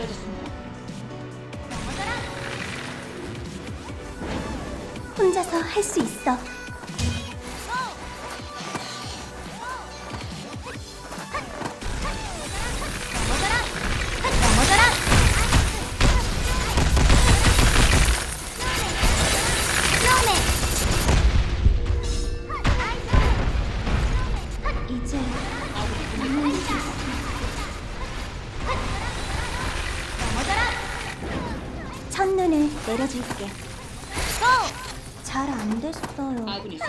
혼자서 할 수 있어. 이제 첫눈을 내려줄게. 잘 안 됐어요.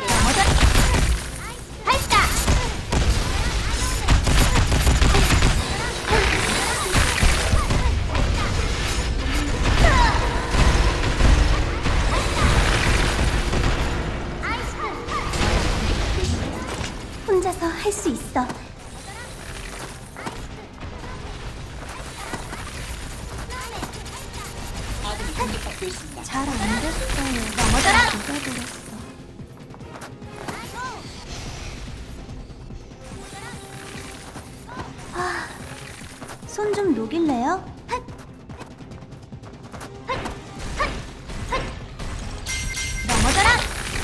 혼자서 할 수 있어. 잘 안 됐어요. 넘어져라! 누가 들었어? 손 좀 녹일래요? 넘어져라!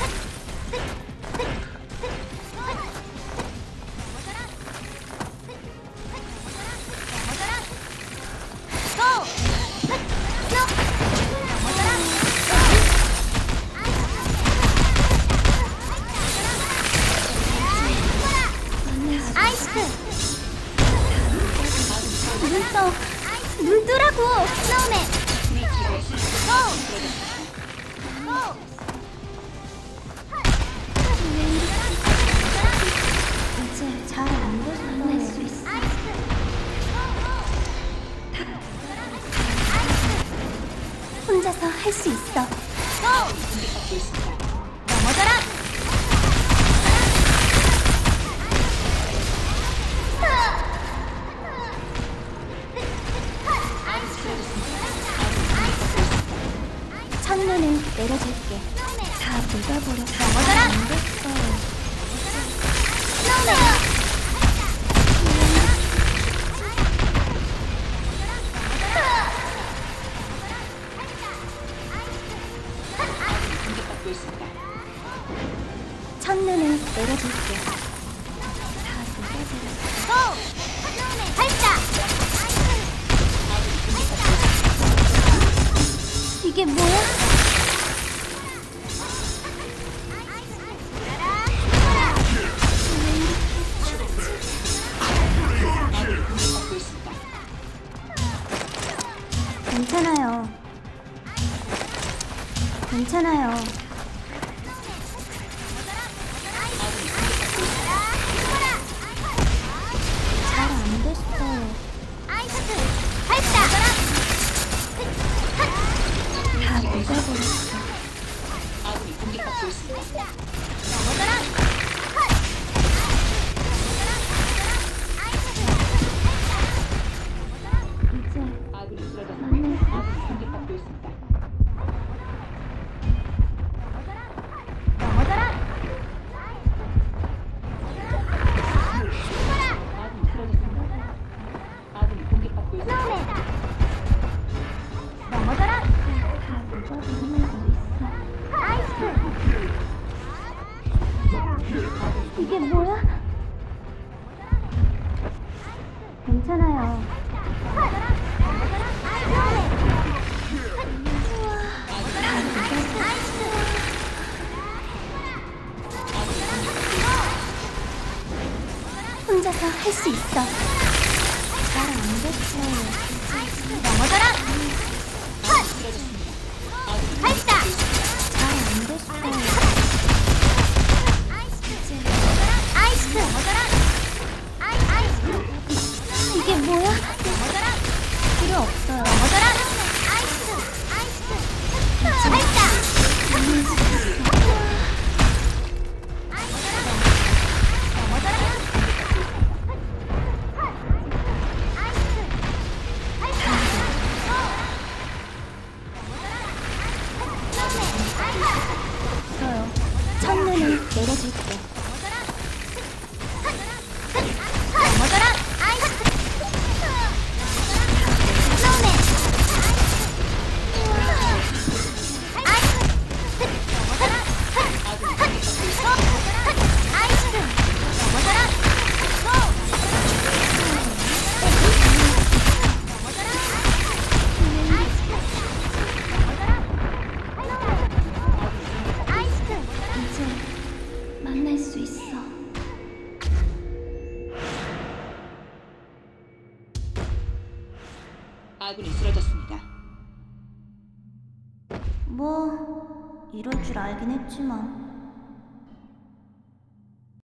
눈 뜨라고! 스노우맨! 이제 잘 안 됐어. 할 수 있어. 혼자서 할 수 있어. 넘어져라! 첫눈을 내려줄게. 다 녹아버렸어. 넘어져라! 안 됐어요. 첫눈을 내려줄게. 다 녹아버렸어. 이게 뭐야? 괜찮아요. 괜찮아요. 잘 안 됐어요. 다 녹아버렸어. 이게 뭐야? 괜찮아요. 혼자서 할 수 있어. 잘 안 됐어요. 넘어져라! 발사! 잘 안 됐어요. 아이스크! 넘어져라! 이게 뭐야? 넘어져라! 필요 없어요. 넘어져라! 아이스크! 발사! 첫눈을 내려줄게. 넘어져라! 아이스! 스노우맨! 아군이 쓰러졌습니다. 뭐 이럴 줄 알긴 했지만